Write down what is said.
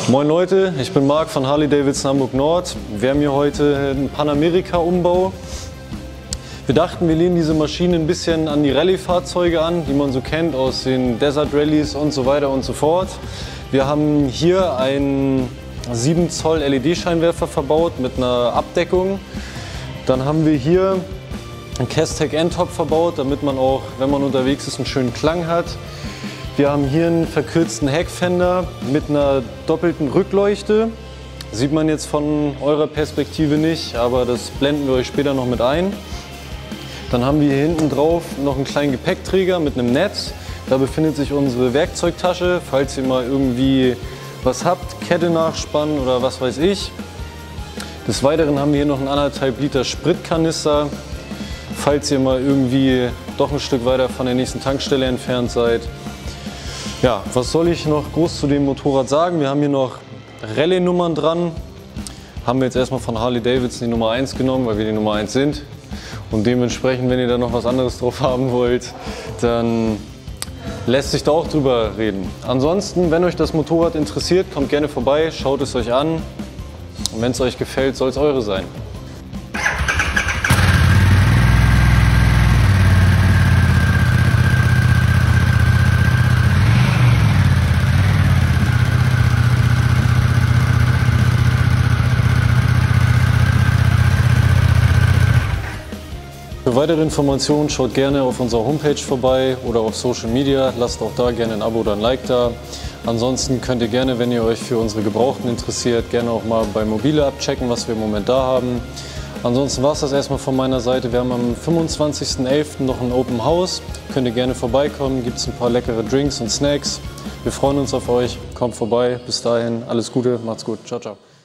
Moin Leute, ich bin Marc von Harley-Davidson Hamburg Nord. Wir haben hier heute einen Panamerika-Umbau. Wir dachten, wir lehnen diese Maschine ein bisschen an die Rallye-Fahrzeuge an, die man so kennt aus den Desert Rallyes und so weiter und so fort. Wir haben hier einen 7 Zoll LED-Scheinwerfer verbaut mit einer Abdeckung. Dann haben wir hier einen Cass-Tech N-Top verbaut, damit man auch, wenn man unterwegs ist, einen schönen Klang hat. Wir haben hier einen verkürzten Heckfender mit einer doppelten Rückleuchte. Sieht man jetzt von eurer Perspektive nicht, aber das blenden wir euch später noch mit ein. Dann haben wir hier hinten drauf noch einen kleinen Gepäckträger mit einem Netz. Da befindet sich unsere Werkzeugtasche, falls ihr mal irgendwie was habt, Kette nachspannen oder was weiß ich. Des Weiteren haben wir hier noch einen 1,5 Liter Spritkanister, falls ihr mal irgendwie doch ein Stück weiter von der nächsten Tankstelle entfernt seid. Ja, was soll ich noch groß zu dem Motorrad sagen? Wir haben hier noch Rallye-Nummern dran. Haben wir jetzt erstmal von Harley-Davidson die Nummer 1 genommen, weil wir die Nummer 1 sind. Und dementsprechend, wenn ihr da noch was anderes drauf haben wollt, dann lässt sich da auch drüber reden. Ansonsten, wenn euch das Motorrad interessiert, kommt gerne vorbei, schaut es euch an. Und wenn es euch gefällt, soll es eure sein. Für weitere Informationen schaut gerne auf unserer Homepage vorbei oder auf Social Media. Lasst auch da gerne ein Abo oder ein Like da. Ansonsten könnt ihr gerne, wenn ihr euch für unsere Gebrauchten interessiert, gerne auch mal bei Mobile abchecken, was wir im Moment da haben. Ansonsten war es das erstmal von meiner Seite. Wir haben am 25.11. noch ein Open House. Könnt ihr gerne vorbeikommen, gibt es ein paar leckere Drinks und Snacks. Wir freuen uns auf euch. Kommt vorbei. Bis dahin, alles Gute, macht's gut. Ciao, ciao.